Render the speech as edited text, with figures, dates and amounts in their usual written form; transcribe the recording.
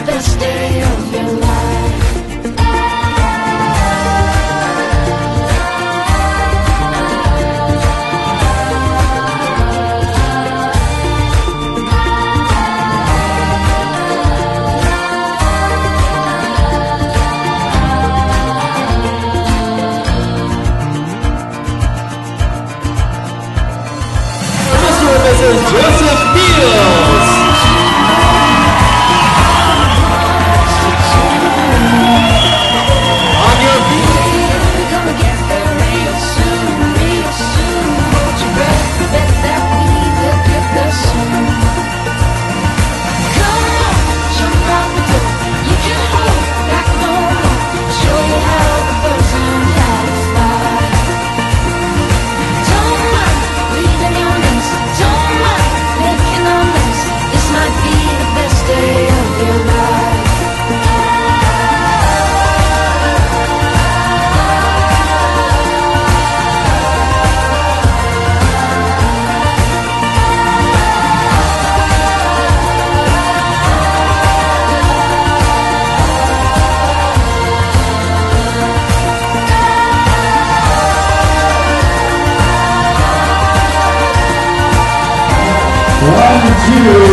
best day of your life. This is Joeseph Hils. On your feet. We're gonna get there real soon, real soon. Hold your breath, bet that we will get there soon. Come on, jump out the door. You can hold back no more. Show you how the birds learn how to fly. Don't mind leaving your nest. Don't mind making a mess. This might be the best day of your life. One, two.